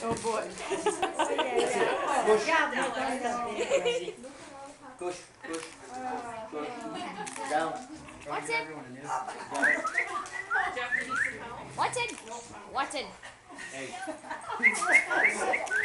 Oh boy. Push. Push, push, push. Down. Watson. Jeff, you need some help? Watson. Watson. Hey.